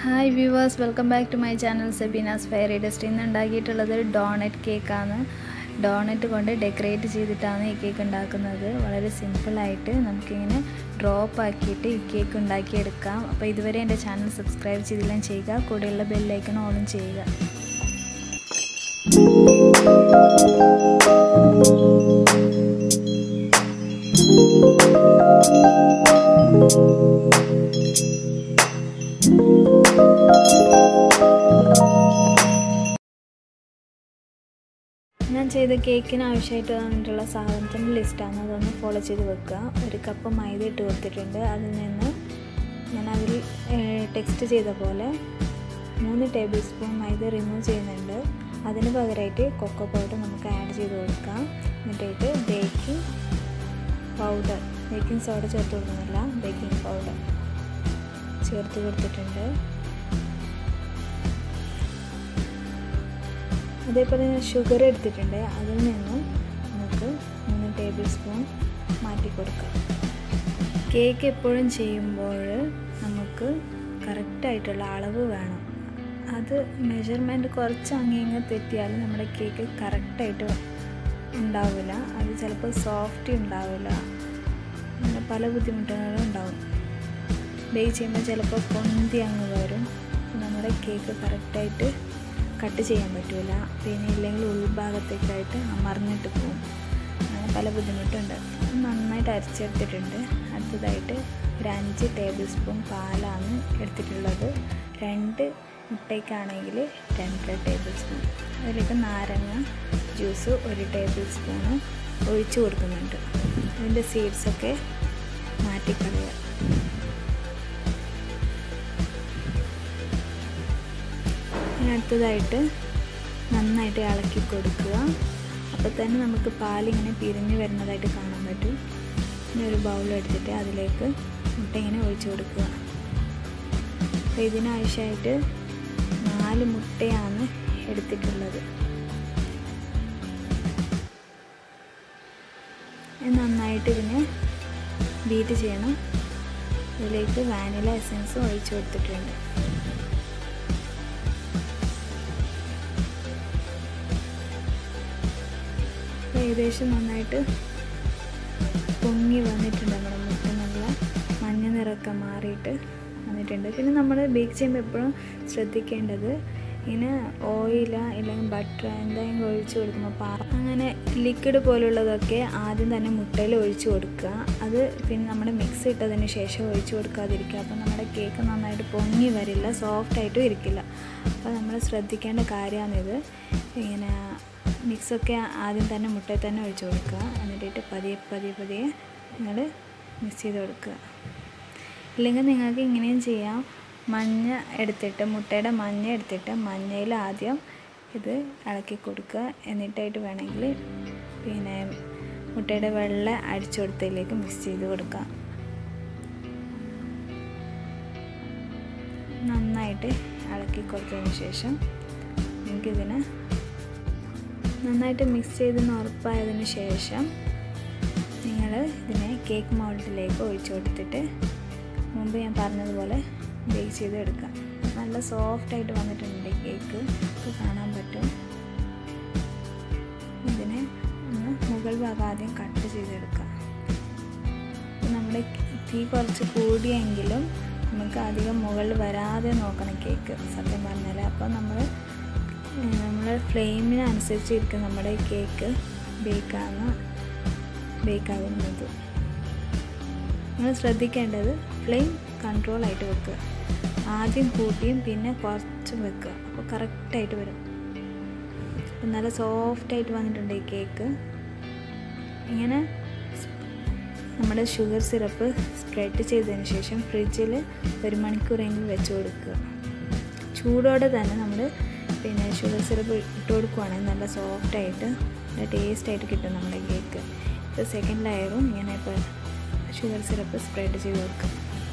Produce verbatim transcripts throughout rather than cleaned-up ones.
Hi viewers, welcome back to my channel Sabina's Fairy Dust. ഇന്ന് ഉണ്ടാക്കിയിട്ടുള്ളത് doughnut കേക്കാണ്. Doughnut കൊണ്ട് ഡെക്കറേറ്റ് ചെയ്തിട്ടാണ് ഈ കേക്ക് ഉണ്ടാക്കുന്നത്. വളരെ സിമ്പിൾ ആയിട്ട് നമുക്കിങ്ങനെ ഡ്രോപ്പ് ആക്കിയിട്ട് ഈ കേക്ക് ഉണ്ടാക്കിയെടുക്കാം. അപ്പോൾ ഇതുവരെ എൻ്റെ ചാനൽ സബ്സ്ക്രൈബ് ചെയ്തില്ല ചെയ്യുക, കൂടെയുള്ള ബെൽ ഐക്കൺ ഓൺ ചെയ്യുക. ഞാൻ ചെയ്ത കേക്കിന് ആവശ്യമായിട്ട് വന്നിട്ടുള്ള സാധനത്തിൻ്റെ ലിസ്റ്റാണ്, അതൊന്ന് ഫോളോ ചെയ്ത് വെക്കുക. ഒരു കപ്പ് മൈദ ഇട്ട് കൊടുത്തിട്ടുണ്ട്. അതിൽ നിന്ന് ഞാൻ അതിൽ ടെക്സ്റ്റ് ചെയ്ത പോലെ മൂന്ന് ടേബിൾ സ്പൂൺ മൈദ റിമൂവ് ചെയ്യുന്നുണ്ട്. അതിന് പകരമായിട്ട് കൊക്കോ പൗഡർ നമുക്ക് ആഡ് ചെയ്ത് കൊടുക്കാം. എന്നിട്ടായിട്ട് ബേക്കിംഗ് പൗഡർ, ബേക്കിംഗ് സോഡ ചേർത്ത് കൊടുക്കുന്നില്ല, ബേക്കിംഗ് പൗഡർ ചേർത്ത് കൊടുത്തിട്ടുണ്ട്. അതേപോലെ ഞാൻ ഷുഗർ എടുത്തിട്ടുണ്ട്. അതിൽ നിന്നും നമുക്ക് മൂന്ന് ടേബിൾ സ്പൂൺ മാറ്റി കൊടുക്കാം. കേക്ക് എപ്പോഴും ചെയ്യുമ്പോൾ നമുക്ക് കറക്റ്റായിട്ടുള്ള അളവ് വേണം. അത് മെഷർമെൻറ്റ് കുറച്ച് അങ്ങിങ്ങ് തെറ്റിയാൽ നമ്മുടെ കേക്ക് കറക്റ്റായിട്ട് ഉണ്ടാവില്ല. അത് ചിലപ്പോൾ സോഫ്റ്റ് ഉണ്ടാവില്ല, അങ്ങനെ പല ബുദ്ധിമുട്ടുകളും ഉണ്ടാവും. ബേക്ക് ചെയ്യുമ്പോൾ ചിലപ്പോൾ പൊന്തി അങ്ങ് വരും, നമ്മുടെ കേക്ക് കറക്റ്റായിട്ട് കട്ട് ചെയ്യാൻ പറ്റില്ല. പിന്നെ ഇല്ലെങ്കിൽ ഉൾഭാഗത്തേക്കായിട്ട് അമർന്നിട്ട് പോകും, അങ്ങനെ പല ബുദ്ധിമുട്ടുണ്ട്. നന്നായിട്ട് അരച്ചെടുത്തിട്ടുണ്ട്. അടുത്തതായിട്ട് ഒരു അഞ്ച് ടേബിൾ സ്പൂൺ പാലാണ് എടുത്തിട്ടുള്ളത്. രണ്ട് മുട്ടയ്ക്കാണെങ്കിൽ രണ്ടര ടേബിൾ സ്പൂൺ. അതിലേക്ക് നാരങ്ങ ജ്യൂസ് ഒരു ടേബിൾ സ്പൂണ് ഒഴിച്ച് കൊടുക്കുന്നുണ്ട്. അതിൻ്റെ സീഡ്സൊക്കെ മാറ്റിക്കളയുക. അടുത്തതായിട്ട് നന്നായിട്ട് ഇളക്കി കൊടുക്കുക. അപ്പോൾ തന്നെ നമുക്ക് പാലിങ്ങനെ പിരിഞ്ഞ് വരുന്നതായിട്ട് കാണാൻ പറ്റും. ഇനി ഒരു ബൗൾ എടുത്തിട്ട് അതിലേക്ക് മുട്ട ഇങ്ങനെ ഒഴിച്ച് കൊടുക്കുക. അപ്പോൾ ഇതിനാവശ്യമായിട്ട് നാല് മുട്ടയാണ് എടുത്തിട്ടുള്ളത്. നന്നായിട്ട് ഇതിനെ ബീറ്റ് ചെയ്യണം. ഇതിലേക്ക് വാനില എസൻസ് ഒഴിച്ച് കൊടുത്തിട്ടുണ്ട്. ഏകദേശം നന്നായിട്ട് പൊങ്ങി വന്നിട്ടുണ്ട്. നമ്മുടെ മുട്ട നല്ല മഞ്ഞ നിറമൊക്കെ മാറിയിട്ട് വന്നിട്ടുണ്ട്. പിന്നെ നമ്മൾ ബേക്ക് ചെയ്യുമ്പോൾ എപ്പോഴും ശ്രദ്ധിക്കേണ്ടത് ഇങ്ങനെ ഓയില ഇല്ലെങ്കിൽ ബട്ടർ എന്തെങ്കിലും ഒഴിച്ച് കൊടുക്കുമ്പോൾ പാ അങ്ങനെ ലിക്വിഡ് പോലുള്ളതൊക്കെ ആദ്യം തന്നെ മുട്ടയിൽ ഒഴിച്ച് കൊടുക്കുക. അത് പിന്നെ നമ്മുടെ മിക്സ് ഇട്ടതിന് ശേഷം ഒഴിച്ച് കൊടുക്കാതിരിക്കുക. അപ്പോൾ നമ്മുടെ കേക്ക് നന്നായിട്ട് പൊങ്ങി വരില്ല, സോഫ്റ്റായിട്ടും ഇരിക്കില്ല. അപ്പോൾ നമ്മൾ ശ്രദ്ധിക്കേണ്ട കാര്യമാണിത്. ഇങ്ങനെ മിക്സൊക്കെ ആദ്യം തന്നെ മുട്ടയിൽ തന്നെ ഒഴിച്ച് കൊടുക്കുക. എന്നിട്ട് പതിയെ പതിയെ പതിയെ നിങ്ങൾ മിക്സ് ചെയ്ത് കൊടുക്കുക. ഇല്ലെങ്കിൽ നിങ്ങൾക്ക് ഇങ്ങനെയും ചെയ്യാം. മഞ്ഞ എടുത്തിട്ട് മുട്ടയുടെ മഞ്ഞ എടുത്തിട്ട് മഞ്ഞയിൽ ആദ്യം ഇത് ഇളക്കി കൊടുക്കുക. എന്നിട്ടായിട്ട് വേണമെങ്കിൽ പിന്നെ മുട്ടയുടെ വെള്ള അടിച്ചു കൊടുത്തതിലേക്ക് മിക്സ് ചെയ്ത് കൊടുക്കുക. നന്നായിട്ട് ഇളക്കി കൊടുത്തതിന് ശേഷം നമുക്കിതിന് നന്നായിട്ട് മിക്സ് ചെയ്തെന്ന് ഉറപ്പായതിന് ശേഷം നിങ്ങൾ ഇതിനെ കേക്ക് മോൾഡിലേക്ക് ഒഴിച്ചു കൊടുത്തിട്ട് മുമ്പ് ഞാൻ പറഞ്ഞതുപോലെ ബേക്ക് ചെയ്ത് എടുക്കാം. നല്ല സോഫ്റ്റായിട്ട് വന്നിട്ടുണ്ട് കേക്ക്, ഇത് കാണാൻ പറ്റും. ഇതിനെ ഒന്ന് മുകൾ ഭാഗം ആദ്യം കട്ട് ചെയ്തെടുക്കാം. നമ്മുടെ തീ കുറച്ച് കൂടിയെങ്കിലും നമുക്ക് അധികം മുകളിൽ വരാതെ നോക്കണം കേക്ക്, സത്യം പറഞ്ഞാൽ. അപ്പോൾ നമ്മൾ നമ്മുടെ ഫ്ലെയിമിനനുസരിച്ചിരിക്കും നമ്മുടെ കേക്ക് ബേക്കാണ് ബേക്കാകുന്നത്. നിങ്ങൾ ശ്രദ്ധിക്കേണ്ടത് ഫ്ലെയിം കൺട്രോളായിട്ട് വെക്കുക. ആദ്യം കൂട്ടിയും പിന്നെ കുറച്ചും വെക്കുക. അപ്പോൾ കറക്റ്റായിട്ട് വരും. അപ്പോൾ നല്ല സോഫ്റ്റായിട്ട് വന്നിട്ടുണ്ട് ഈ കേക്ക്. ഇങ്ങനെ നമ്മുടെ ഷുഗർ സിറപ്പ് സ്പ്രെഡ് ചെയ്തതിന് ശേഷം ഫ്രിഡ്ജിൽ ഒരു മണിക്കൂറെങ്കിലും വെച്ച് കൊടുക്കുക. ചൂടോടെ തന്നെ നമ്മൾ പിന്നെ ഷുഗർ സിറപ്പ് ഇട്ട് കൊടുക്കുവാണെങ്കിൽ നല്ല സോഫ്റ്റായിട്ട് നല്ല ടേസ്റ്റായിട്ട് കിട്ടും നമ്മുടെ കേക്ക്. ഇപ്പോൾ സെക്കൻഡ് ലെയറും ഇങ്ങനെ ഇപ്പോൾ ഷുഗർ സിറപ്പ് സ്പ്രെഡ് ചെയ്ത് കൊടുക്കുക.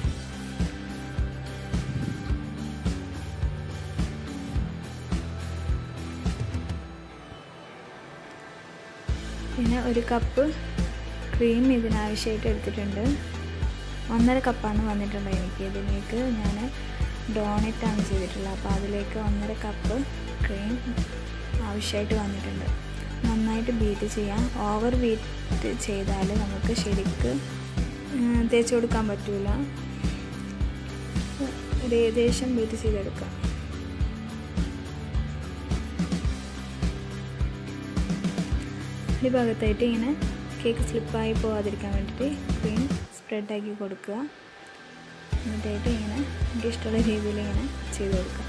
പിന്നെ ഒരു കപ്പ് ക്രീം ഇതിനാവശ്യമായിട്ട് എടുത്തിട്ടുണ്ട്. ഒന്നര കപ്പാണ് വന്നിട്ടുള്ളത് എനിക്ക്. ഇതിലേക്ക് ഞാൻ ഡോണറ്റാണ് ചെയ്തിട്ടുള്ളത്. അപ്പോൾ അതിലേക്ക് ഒന്നര കപ്പ് ക്രീം ആവശ്യമായിട്ട് വന്നിട്ടുണ്ട്. നന്നായിട്ട് ബീറ്റ് ചെയ്യാം. ഓവർ ബീറ്റ് ചെയ്താൽ നമുക്ക് ശരിക്ക് തേച്ച് കൊടുക്കാൻ പറ്റില്ല. ഒരു ഏകദേശം ബീറ്റ് ചെയ്തെടുക്കാം. ഈ ഭാഗത്തായിട്ട് ഇങ്ങനെ കേക്ക് സ്ലിപ്പായി പോകാതിരിക്കാൻ വേണ്ടിയിട്ട് ക്രീം സ്പ്രെഡാക്കി കൊടുക്കുക. എന്നിട്ടായിട്ട് ഇങ്ങനെ എനിക്ക് ഇഷ്ടമുള്ള രീതിയിൽ ഇങ്ങനെ ചെയ്ത് കൊടുക്കുക.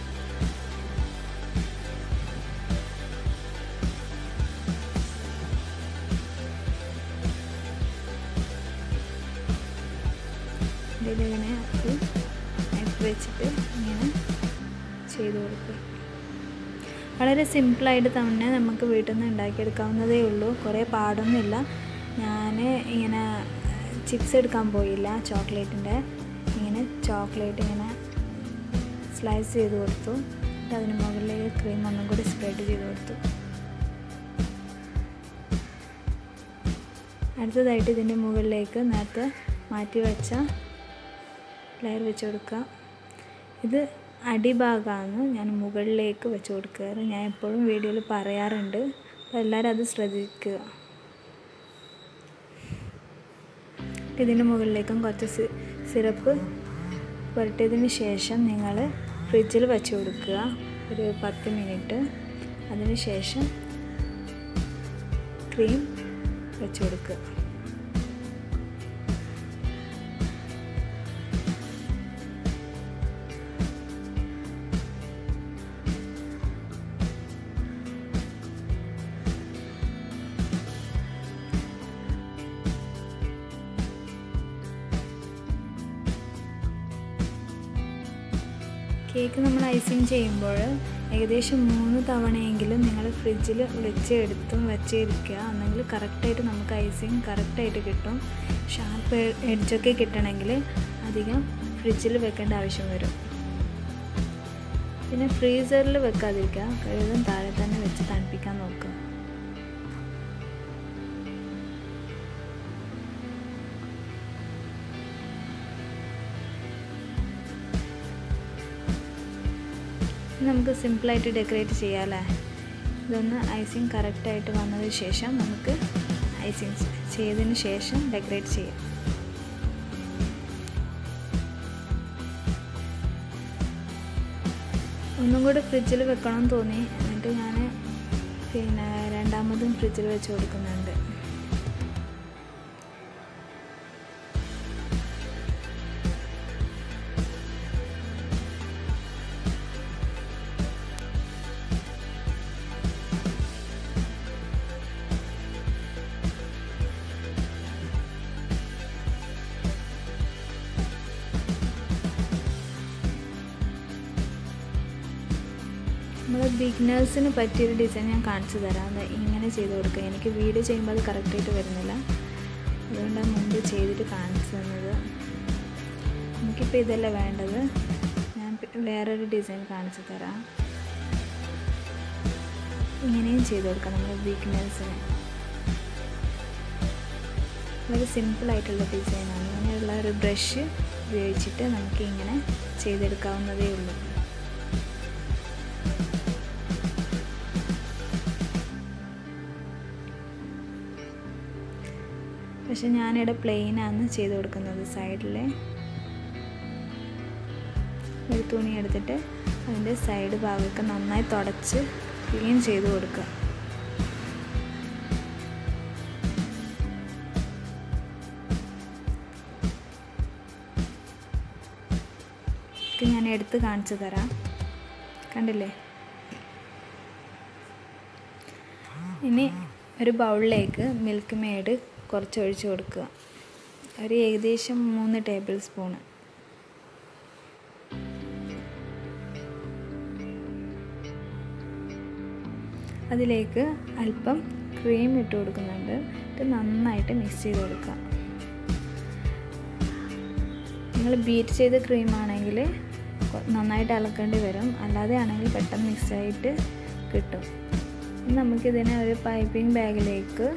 ഇതിലിങ്ങനെ നൈഫ് വെച്ചിട്ട് ഇങ്ങനെ ചെയ്ത് കൊടുക്കുക. വളരെ സിമ്പിളായിട്ട് തന്നെ നമുക്ക് വീട്ടിൽ നിന്ന് ഉണ്ടാക്കിയെടുക്കാവുന്നതേ ഉള്ളൂ. കുറേ പാടൊന്നുമില്ല. ഞാൻ ഇങ്ങനെ ചിപ്സ് എടുക്കാൻ പോയില്ല ചോക്ലേറ്റിൻ്റെ. ഇങ്ങനെ ചോക്ലേറ്റ് ഇങ്ങനെ സ്ലൈസ് ചെയ്ത് കൊടുത്തു. അതിന് മുകളിലേക്ക് ക്രീം ഒന്നും കൂടി സ്പ്രെഡ് ചെയ്ത് കൊടുത്തു. അടുത്തതായിട്ട് ഇതിൻ്റെ മുകളിലേക്ക് നേരത്തെ മാറ്റി വെച്ച ലെയർ വെച്ച് കൊടുക്കുക. ഇത് അടിഭാഗമാണ് ഞാൻ മുകളിലേക്ക് വെച്ച് കൊടുക്കാറ്. ഞാൻ എപ്പോഴും വീഡിയോയിൽ പറയാറുണ്ട്. അപ്പോൾ എല്ലാവരും അത് ശ്രദ്ധിക്കുക. ഇതിൻ്റെ മുകളിലേക്കും കുറച്ച് സിറപ്പ് പുരട്ടിയതിന് ശേഷം നിങ്ങൾ ഫ്രിഡ്ജിൽ വെച്ച് കൊടുക്കുക ഒരു പത്ത് മിനിറ്റ്. അതിന് ശേഷം ക്രീം വെച്ച് കൊടുക്കുക. കേക്ക് നമ്മൾ ഐസിങ് ചെയ്യുമ്പോൾ ഏകദേശം മൂന്ന് തവണയെങ്കിലും നിങ്ങൾ ഫ്രിഡ്ജിൽ വെച്ച് എടുത്തും വെച്ചിരിക്കുക. എന്നെങ്കിൽ കറക്റ്റായിട്ട് നമുക്ക് ഐസിങ് കറക്റ്റായിട്ട് കിട്ടും. ഷാർപ്പ് എഡ്ജൊക്കെ കിട്ടണമെങ്കിൽ അധികം ഫ്രിഡ്ജിൽ വെക്കേണ്ട ആവശ്യം വരും. പിന്നെ ഫ്രീസറിൽ വെക്കാതിരിക്കുക. കഴിവതും താഴെ തന്നെ വെച്ച് തണുപ്പിക്കാൻ നോക്കുക. നമുക്ക് സിമ്പിളായിട്ട് ഡെക്കറേറ്റ് ചെയ്യാമല്ലേ. ഇതൊന്ന് ഐസിങ് കറക്റ്റായിട്ട് വന്നതിന് ശേഷം നമുക്ക് ഐസിങ് ചെയ്തതിന് ശേഷം ഡെക്കറേറ്റ് ചെയ്യാം. ഒന്നും കൂടി ഫ്രിഡ്ജിൽ വെക്കണം തോന്നി. എന്നിട്ട് ഞാൻ പിന്നെ രണ്ടാമതും ഫ്രിഡ്ജിൽ വെച്ച് കൊടുക്കുന്നുണ്ട്. നമ്മൾ ബിഗിനേഴ്സിന് പറ്റിയൊരു ഡിസൈൻ ഞാൻ കാണിച്ചു തരാം. അത് ഇങ്ങനെ ചെയ്ത് കൊടുക്കുക. എനിക്ക് വീഡിയോ ചെയ്യുമ്പോൾ അത് കറക്റ്റായിട്ട് വരുന്നില്ല. അതുകൊണ്ടാണ് മുമ്പ് ചെയ്തിട്ട് കാണിച്ചു തന്നത്. എനിക്കിപ്പോൾ ഇതല്ല വേണ്ടത്. ഞാൻ വേറൊരു ഡിസൈൻ കാണിച്ചു തരാം. ഇങ്ങനെയും ചെയ്ത് കൊടുക്കാം നമ്മൾ ബിഗിനേഴ്സിന്. വളരെ സിമ്പിളായിട്ടുള്ള ഡിസൈനാണ്. ഇങ്ങനെയുള്ള ഒരു ബ്രഷ് ഉപയോഗിച്ചിട്ട് നമുക്ക് ഇങ്ങനെ ചെയ്തെടുക്കാവുന്നതേ ഉള്ളൂ. പക്ഷെ ഞാനിവിടെ പ്ലെയിനാണ് ചെയ്ത് കൊടുക്കുന്നത്. സൈഡിൽ ഒരു തുണി എടുത്തിട്ട് അതിൻ്റെ സൈഡ് ഭാഗമൊക്കെ നന്നായി തുടച്ച് ക്ലീൻ ചെയ്ത് കൊടുക്കുക. ഇത് ഞാൻ എടുത്ത് കാണിച്ചു തരാം. കണ്ടില്ലേ? ഇനി ഒരു ബൗളിലേക്ക് മിൽക്ക് മെയ്ഡ് കുറച്ച് ഒഴിച്ച് കൊടുക്കുക. ഒരു ഏകദേശം മൂന്ന് ടേബിൾ സ്പൂണ്. അതിലേക്ക് അല്പം ക്രീം ഇട്ട് കൊടുക്കുന്നുണ്ട്. ഇത് നന്നായിട്ട് മിക്സ് ചെയ്ത് കൊടുക്കുക. നിങ്ങൾ ബീറ്റ് ചെയ്ത ക്രീമാണെങ്കിൽ നന്നായിട്ട് ഇളക്കേണ്ടി വരും. അല്ലാതെ ആണെങ്കിൽ പെട്ടെന്ന് മിക്സായിട്ട് കിട്ടും. നമുക്കിതിനെ ഒരു പൈപ്പിംഗ് ബാഗിലേക്ക്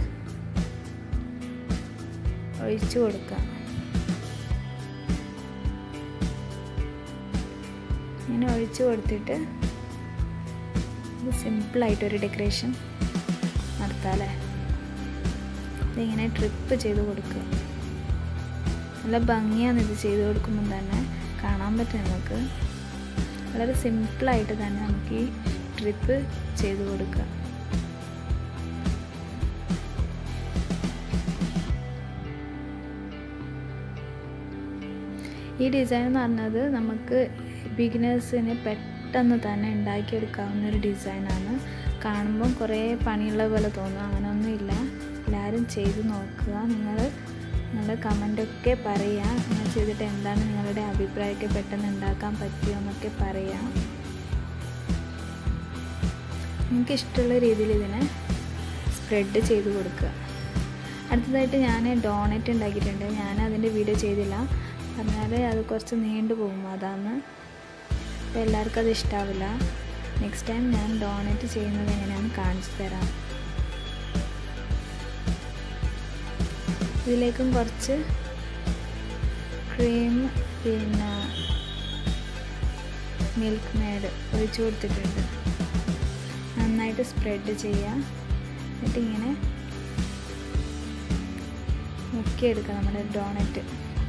ഒഴിച്ചു കൊടുക്കാം. ഇങ്ങനെ ഒഴിച്ച് കൊടുത്തിട്ട് സിമ്പിളായിട്ടൊരു ഡെക്കറേഷൻ നടത്താമല്ലേ. ഇതിങ്ങനെ ട്രിപ്പ് ചെയ്ത് കൊടുക്കുക. നല്ല ഭംഗിയാണ് ഇത് ചെയ്ത് കൊടുക്കുമ്പോൾ തന്നെ കാണാൻ പറ്റും നമുക്ക്. വളരെ സിമ്പിളായിട്ട് തന്നെ നമുക്ക് ഈ ട്രിപ്പ് ചെയ്ത് കൊടുക്കുക. ഈ ഡിസൈൻ എന്ന് പറഞ്ഞത് നമുക്ക് ബിഗിനേഴ്സിന് പെട്ടെന്ന് തന്നെ ഉണ്ടാക്കിയെടുക്കാവുന്ന ഒരു ഡിസൈനാണ്. കാണുമ്പം കുറേ പണിയുള്ള പോലെ തോന്നും, അങ്ങനെയൊന്നുമില്ല. എല്ലാവരും ചെയ്ത് നോക്കുക. നിങ്ങൾ നിങ്ങളുടെ കമൻ്റൊക്കെ പറയുക. നിങ്ങൾ ചെയ്തിട്ട് എന്താണ് നിങ്ങളുടെ അഭിപ്രായമൊക്കെ, പെട്ടെന്ന് ഉണ്ടാക്കാൻ പറ്റുമോ എന്നൊക്കെ പറയാം. നിങ്ങൾക്ക് ഇഷ്ടമുള്ള രീതിയിൽ ഇതിനെ സ്പ്രെഡ് ചെയ്ത് കൊടുക്കുക. അടുത്തതായിട്ട് ഞാൻ ഡോണറ്റ് ഉണ്ടാക്കിയിട്ടുണ്ട്. ഞാൻ അതിൻ്റെ വീഡിയോ ചെയ്തില്ല, പറഞ്ഞാൽ അത് കുറച്ച് നീണ്ടു പോകും, അതാണ്. അപ്പോൾ എല്ലാവർക്കും അത് ഇഷ്ടാവില്ല. നെക്സ്റ്റ് ടൈം ഞാൻ ഡോണറ്റ് ചെയ്യുന്നത് എങ്ങനെയാണെന്ന് കാണിച്ചു തരാം. ഇതിലേക്കും കുറച്ച് ക്രീം പിന്നെ മിൽക്ക് മെയ്ഡ് ഒഴിച്ച് കൊടുത്തിട്ടുണ്ട്. നന്നായിട്ട് സ്പ്രെഡ് ചെയ്യുക. എന്നിട്ട് ഇങ്ങനെ മുക്കിയെടുക്കുക നമ്മുടെ ഡോണറ്റ്.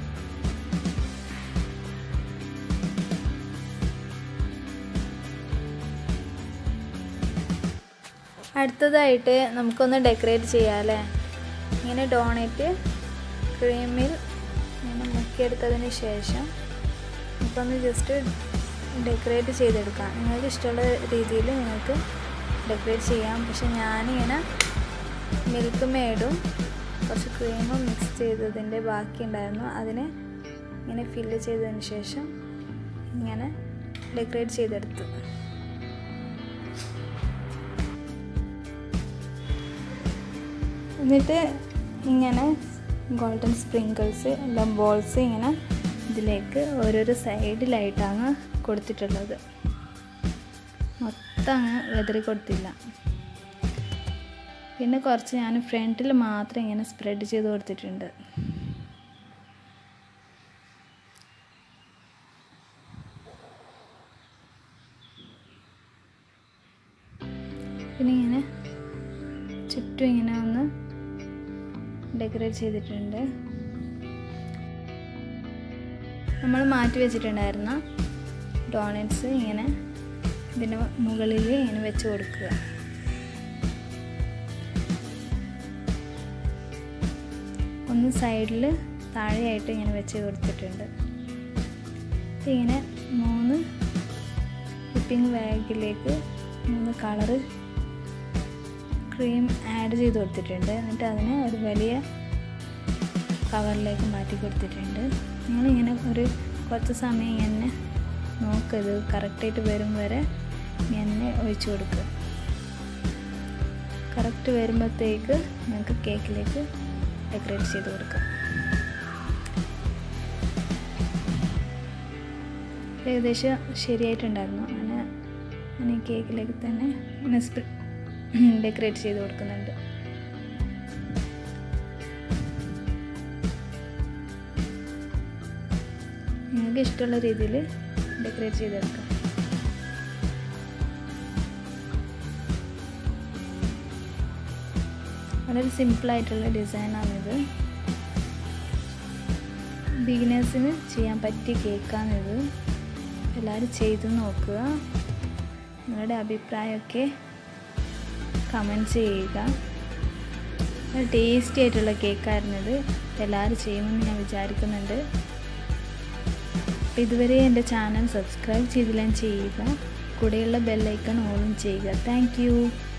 അടുത്തതായിട്ട് നമുക്കൊന്ന് ഡെക്കറേറ്റ് ചെയ്യാം അല്ലേ. ഇങ്ങനെ ഡോണറ്റ് ക്രീമിൽ ഇങ്ങനെ മുക്കിയെടുത്തതിന് ശേഷം നമുക്കൊന്ന് ജസ്റ്റ് ഡെക്കറേറ്റ് ചെയ്തെടുക്കാം. നിങ്ങൾക്ക് ഇഷ്ടമുള്ള രീതിയിൽ നിങ്ങൾക്ക് ഡെക്കറേറ്റ് ചെയ്യാം. പക്ഷെ ഞാനിങ്ങനെ മിൽക്ക് മെയ്ഡും കുറച്ച് ക്രീമും മിക്സ് ചെയ്തതിൻ്റെ ബാക്കി ഉണ്ടായിരുന്നു, അതിനെ ഇങ്ങനെ ഫില്ല് ചെയ്തതിന് ശേഷം ഇങ്ങനെ ഡെക്കറേറ്റ് ചെയ്തെടുത്തു. എന്നിട്ട് ഇങ്ങനെ ഗോൾഡൻ സ്പ്രിങ്കിൾസ് എല്ലാം ബോൾസ് ഇങ്ങനെ ഇതിലേക്ക് ഓരോരോ സൈഡിലായിട്ടാണ് കൊടുത്തിട്ടുള്ളത്. മൊത്തം അങ്ങ് വെതറി കൊടുത്തില്ല. പിന്നെ കുറച്ച് ഞാൻ ഫ്രണ്ടിൽ മാത്രം ഇങ്ങനെ സ്പ്രെഡ് ചെയ്ത് കൊടുത്തിട്ടുണ്ട്. പിന്നെ ഇങ്ങനെ ചുറ്റും ഇങ്ങനെ ഒന്ന് ഡെക്കറേറ്റ് ചെയ്തിട്ടുണ്ട്. നമ്മൾ മാറ്റി വെച്ചിട്ടുണ്ടായിരുന്ന ഡോണറ്റ്സ് ഇങ്ങനെ ഇതിന് മുകളിൽ ഇങ്ങനെ വെച്ച് കൊടുക്കുക. ഒന്ന് സൈഡിൽ താഴെയായിട്ട് ഇങ്ങനെ വെച്ച് കൊടുത്തിട്ടുണ്ട്. ഇങ്ങനെ മൂന്ന് വിപ്പിംഗ് ബാഗിലേക്ക് മൂന്ന് കളറ് ക്രീം ആഡ് ചെയ്ത് കൊടുത്തിട്ടുണ്ട്. എന്നിട്ട് അതിനെ ഒരു വലിയ കവറിലേക്ക് മാറ്റി കൊടുത്തിട്ടുണ്ട്. നിങ്ങളിങ്ങനെ ഒരു കുറച്ച് സമയം ഇങ്ങനെ നോക്കത് കറക്റ്റായിട്ട് വരും വരെ ഇങ്ങനെ ഒഴിച്ചു കൊടുക്കുക. കറക്റ്റ് വരുമ്പോഴത്തേക്ക് നിങ്ങൾക്ക് കേക്കിലേക്ക് ഡെക്കറേറ്റ് ചെയ്ത് കൊടുക്കാം. ഏകദേശം ശരിയായിട്ടുണ്ടായിരുന്നു. അങ്ങനെ ഞാൻ ഈ കേക്കിലേക്ക് തന്നെ ഇങ്ങനെ ഡെക്കറേറ്റ് ചെയ്ത് കൊടുക്കുന്നുണ്ട്. നിങ്ങൾക്ക് ഇഷ്ടമുള്ള രീതിയിൽ ഡെക്കറേറ്റ് ചെയ്തെടുക്കാം. വളരെ സിമ്പിളായിട്ടുള്ള ഡിസൈനാണിത്. ബിഗിനേഴ്സിന് ചെയ്യാൻ പറ്റിയ കേക്കാണിത്. എല്ലാവരും ചെയ്ത് നോക്കുക. നിങ്ങളുടെ അഭിപ്രായമൊക്കെ കമൻറ്റ് ചെയ്യുക. ടേസ്റ്റി ആയിട്ടുള്ള കേക്കായിരുന്നത്. എല്ലാവരും ചെയ്യുമെന്ന് ഞാൻ വിചാരിക്കുന്നുണ്ട്. അപ്പോൾ ഇതുവരെ എൻ്റെ ചാനൽ സബ്സ്ക്രൈബ് ചെയ്തില്ല ചെയ്യുക. കൂടെയുള്ള ബെല്ലൈക്കൺ ഓൺ ചെയ്യുക. Thank U.